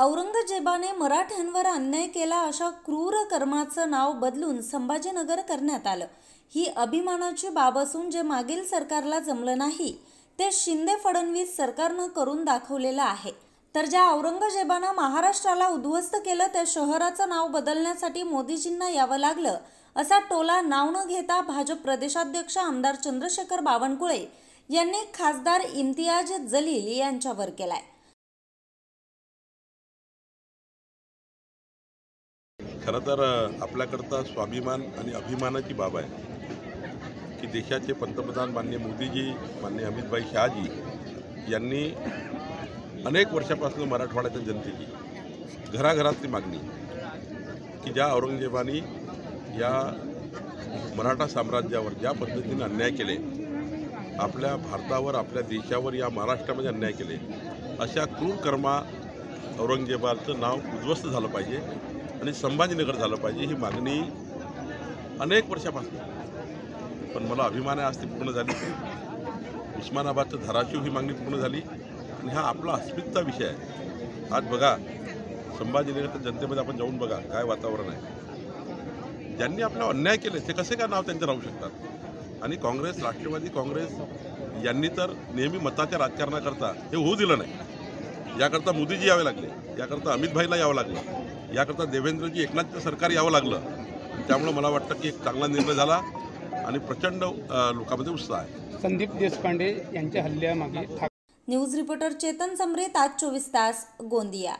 औरंगजेबाने मराठ्यांवर अन्याय केला अशा क्रूर कर्माचं नाव बदलून संभाजीनगर करण्यात आलं। ही अभिमानाची बाब असून जे मागील सरकारला जमलं नाही ते शिंदे फडणवीस सरकारनं करून दाखवलेलं आहे। तर ज्या औरंगजेबानं महाराष्ट्राला उद्ध्वस्त केलं त्या शहराचं नाव बदलण्यासाठी मोदीजींना यावं लागलं असा टोला नाव न घेता भाजप प्रदेशाध्यक्ष आमदार चंद्रशेखर बावनकुळे यांनी खासदार इम्तियाज जलील यांच्यावर केलाय। खरं तर आपल्याकरता स्वाभिमान आणि अभिमानाची बाब आहे की देशाचे पंतप्रधान माननीय मोदीजी, माननीय अमितभाई शहाजी यांनी अनेक वर्षापासून मराठवाड्याच्या जनतेची घराघरातली मागणी की ज्या औरंगजेबाने या मराठा साम्राज्यावर ज्या पद्धतीने अन्याय केले, आपल्या भारतावर, आपल्या देशावर, या महाराष्ट्रामध्ये अन्याय केले, अशा क्रूर कर्मा औरंगजेबाचं नाव उद्ध्वस्त झालं पाहिजे आणि संभाजीनगर झालं पाहिजे ही मागणी अनेक वर्षापासून। पण मला अभिमान आहे, आज ती पूर्ण झाली। उस्मानाबादचं धाराशिव ही मागणी पूर्ण झाली आणि हा आपला अस्मितेचा विषय आहे। आज बघा संभाजीनगरच्या जनतेमध्ये आपण जाऊन बघा काय वातावरण आहे। ज्यांनी आपल्यावर अन्याय केले ते कसे काय नाव त्यांचं राहू शकतात। आणि काँग्रेस, राष्ट्रवादी काँग्रेस यांनी तर नेहमी मताच्या राजकारणाकरता हे होऊ दिलं नाही। याकरता मोदीजी यावे लागले, याकरता अमितभाईला यावं लागलं, याकरता देवेंद्रजी एकनाथचं सरकार यावं लागलं। त्यामुळे मला वाटतं की एक चांगला निर्णय झाला आणि प्रचंड लोकांमध्ये उत्साह आहे। संदीप देशपांडे यांच्या हल्ल्यामागे न्यूज रिपोर्टर चेतन समरेत, आज 24 तास, गोंदिया।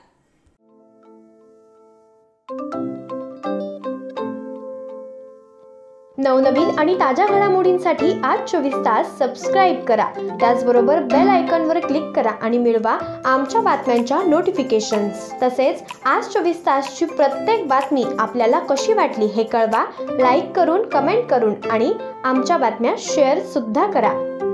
नवनवीन आणि ताज्या घडामोडींसाठी आज 24 तास सबस्क्राईब करा। त्याचबरोबर बेल आयकॉनवर क्लिक करा आणि मिळवा आमच्या बातम्यांच्या नोटिफिकेशन्स। तसेच आज 24 तासची प्रत्येक बातमी आपल्याला कशी वाटली हे कळवा, लाईक करून, कमेंट करून आणि आमच्या बातम्या शेअर सुद्धा करा।